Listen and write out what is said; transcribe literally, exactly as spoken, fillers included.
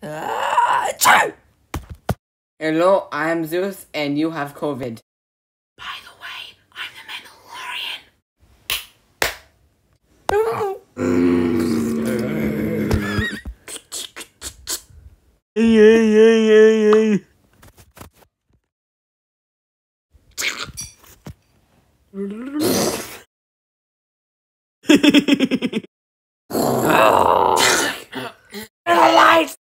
Hello, I am Zeus, and you have COVID. By the way, I'm the Mandalorian.